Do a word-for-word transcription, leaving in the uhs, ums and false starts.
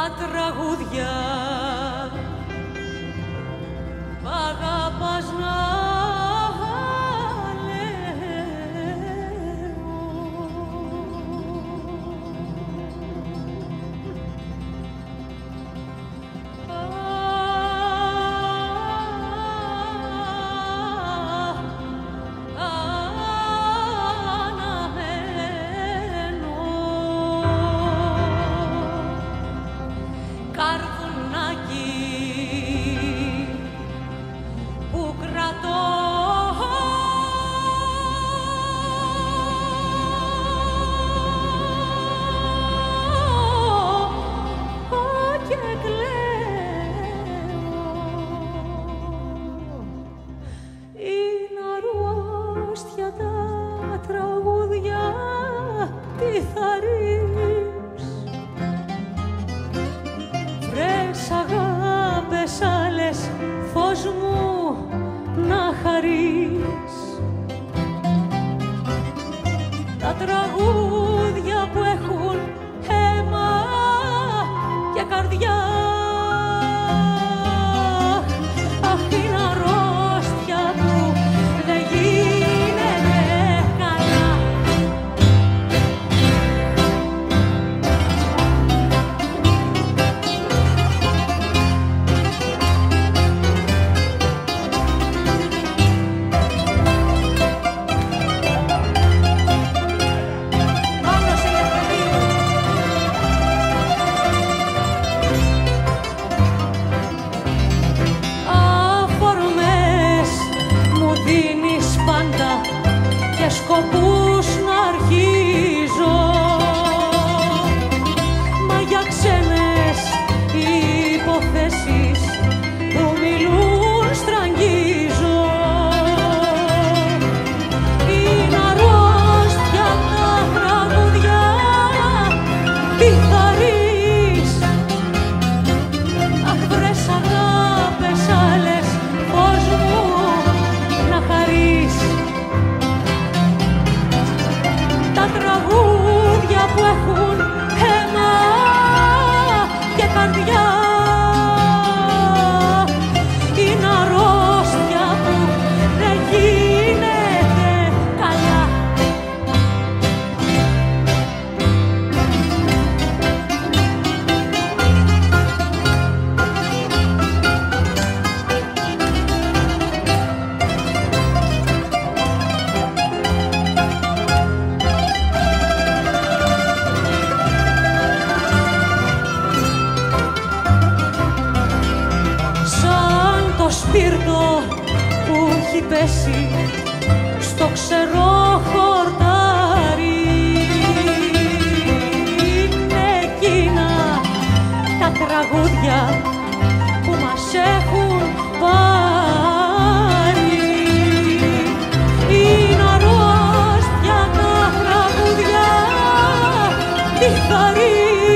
τραγούδια μ' αγαπάς να τραγούδια που έχουν αίμα και καρδιά. Αχ, την αρρώστια που δεν γίνεται καλά. Σκοπούς να αρχίζω, μα για ξένες υποθέσεις που μιλούν στραγγίζω. Είναι αρρώστια τα τραγούδια, τι θα ρεις. Αχ, βρες αγάπες άλλες, πώς μου να χαρείς. Τα τραγούδια που έχουν αίμα και καρδιά είναι αρρώστια που δεν γίνεται καλά. Σπίρτο που έχει πέσει στο ξερό χορτάρι, είναι εκείνα τα τραγούδια που μας έχουν πάρει. Είναι αρρώστια τα τραγούδια, τι θα ρεις.